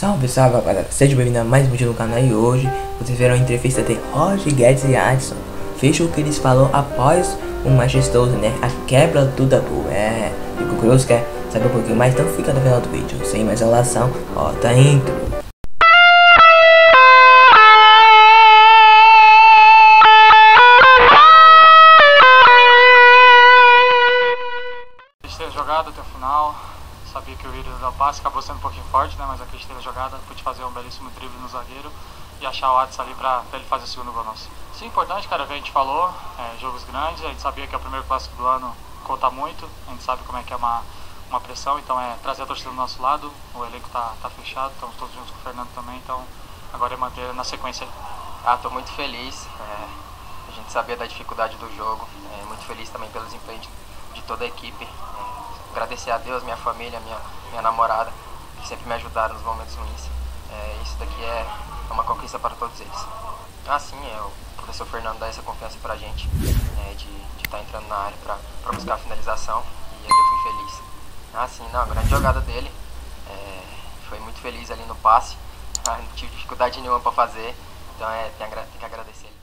Salve, salve, rapaziada, seja bem-vindo a mais um vídeo no canal e hoje vocês verão a entrevista de Roger Guedes e Adson. Veja o que eles falaram após o majestoso, né, a quebra do tabu. Fico curioso, quer saber um pouquinho mais, então fica no final do vídeo. Sem mais enrolação, ó, tá intro. Acreditei na jogada até o final, sabia que eu iria dar o passe, acabou sendo um pouquinho forte, né, mas acreditei na jogada, pude fazer um belíssimo drible no zagueiro e achar o Adson ali pra ele fazer o segundo gol nosso. Sim, importante, cara, que a gente falou, jogos grandes, a gente sabia que é o primeiro clássico do ano, conta muito, a gente sabe como é que é uma pressão, então é trazer a torcida do nosso lado, o elenco tá fechado, estamos todos juntos com o Fernando também, então agora é manter na sequência aí. Tô muito feliz, a gente sabia da dificuldade do jogo, muito feliz também pelo desempenho de toda a equipe, agradecer a Deus, minha família, minha namorada, que sempre me ajudaram nos momentos ruins, isso daqui é uma conquista para todos eles. Sim, o professor Fernando dá essa confiança pra gente, de estar entrando na área para buscar a finalização, e ali eu fui feliz. Sim, a grande jogada dele, foi muito feliz ali no passe, não tive dificuldade nenhuma para fazer, então tem que agradecer ele.